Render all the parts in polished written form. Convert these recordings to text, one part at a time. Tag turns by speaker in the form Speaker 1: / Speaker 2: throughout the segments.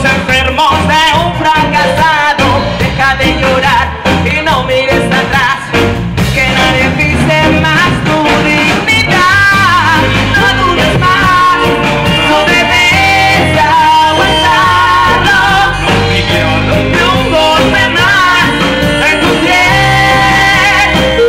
Speaker 1: los enfermos de un fracasado. Deja de llorar y no mires atrás, que nadie pise más tu dignidad. No dudes más, no debes aguantarlo. Ni un golpe más en tu piel.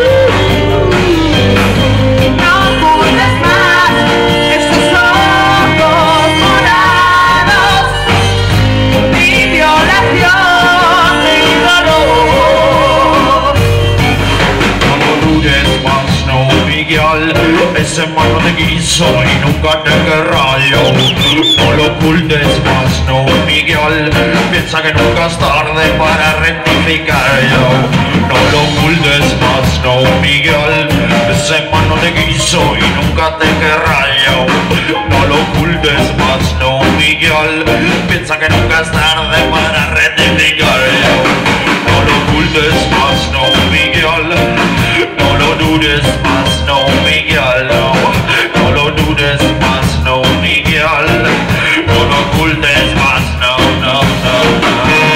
Speaker 1: No ocultes más esos ojos morados, ni violación ni dolor.
Speaker 2: No dudes más, no, Miguel. Ese man no te quiso y nunca te querrá yo. No lo ocultes más, no, Miguel. Piensa que nunca es tarde para rectificarlo. No lo ocultes más, no, Miguel. Ese man no te quiso y nunca te querrá yo. No lo ocultes más, no, Miguel. Piensa que nunca es tarde para rectificarlo. No lo ocultes más, no, Miguel. No lo dudes más, no, Miguel. No lo dudes más, no, Miguel. No lo ocultes más, no, no, no, no.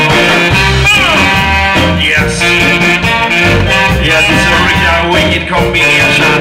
Speaker 2: Yes. Yes, it's a real wicked combination.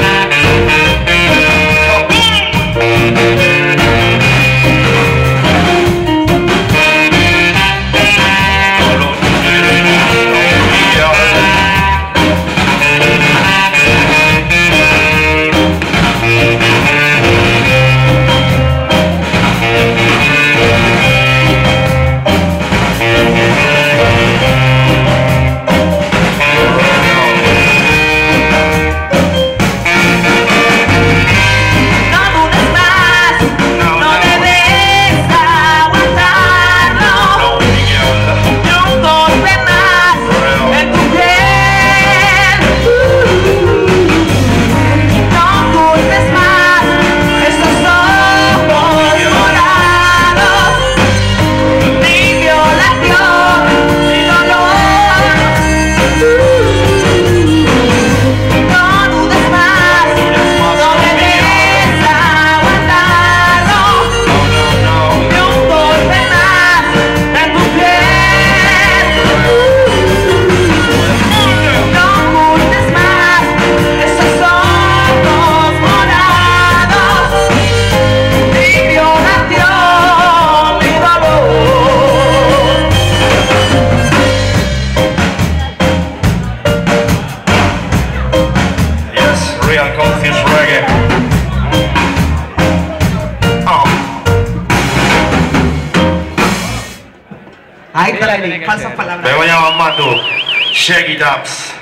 Speaker 1: Ital, Falsas Palabras.
Speaker 2: Begoña, Matu, shake it up.